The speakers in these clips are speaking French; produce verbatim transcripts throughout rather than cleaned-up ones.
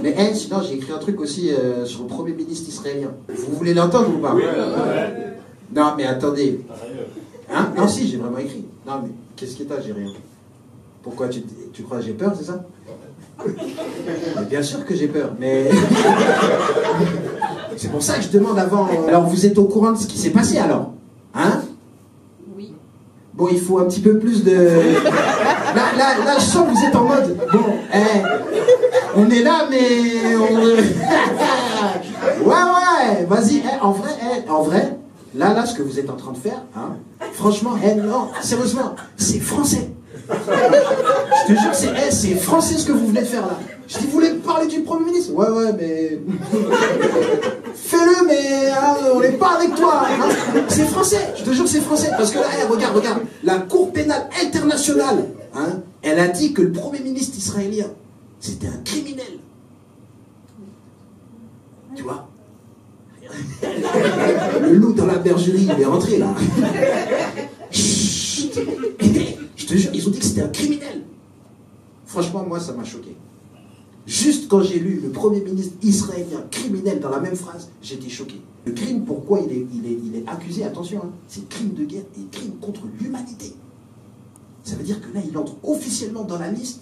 Mais hey, sinon, j'ai écrit un truc aussi euh, sur le premier ministre israélien. Vous voulez l'entendre ou pas? Oui, ouais. Non, mais attendez. Hein? Non, si, j'ai vraiment écrit. Non, mais qu'est-ce que t'as? J'ai rien. Pourquoi? Tu, tu crois que j'ai peur, c'est ça? Mais bien sûr que j'ai peur, mais... C'est pour ça que je demande avant... Alors, vous êtes au courant de ce qui s'est passé, alors? Hein? Oui. Bon, il faut un petit peu plus de... Là, là, là, je sens que vous êtes en mode... Bon, eh, on est là, mais... On... ouais, ouais, vas-y, eh, en vrai, eh, en vrai, là, là, ce que vous êtes en train de faire, hein, franchement, eh, non, sérieusement, c'est français. Je te jure, c'est eh, c'est français ce que vous venez de faire là. Je dis, vous voulez parler du Premier ministre? Ouais, ouais, mais... Fais-le, mais hein, on n'est pas avec toi. Hein. C'est français, je te jure, c'est français. Parce que là, eh, regarde, regarde, la Cour pénale internationale, hein, elle a dit que le Premier ministre israélien, c'était un criminel. Tu vois? Le loup dans la bergerie, il est rentré là. Chut. Je te jure, ils ont dit que c'était un criminel. Franchement, moi, ça m'a choqué. Juste quand j'ai lu le Premier ministre israélien criminel dans la même phrase, j'étais choqué. Le crime, pourquoi il est, il est, il est accusé, attention, hein, c'est crime de guerre et crime contre l'humanité. Ça veut dire que là, il entre officiellement dans la liste.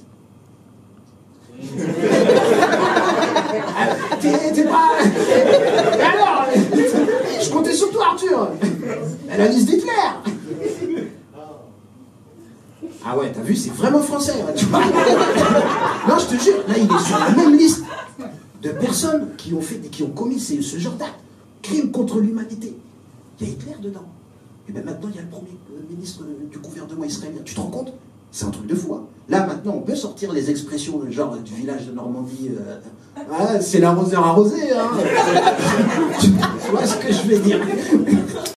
T'es pas... Alors, je comptais sur toi, Arthur. La liste d'Hitler. Ah ouais, t'as vu, c'est vraiment français, hein, tu vois. Non, je te jure, là, il est sur la même liste de personnes qui ont, fait, qui ont commis ce, ce genre d'acte. Crime contre l'humanité. Il y a Hitler dedans. Et bien maintenant, il y a le premier ministre du gouvernement israélien. Tu te rends compte? C'est un truc de fou. Hein. Là, maintenant, on peut sortir les expressions genre du village de Normandie. Euh, ah, c'est l'arroseur arrosé. Hein. Tu vois ce que je vais dire?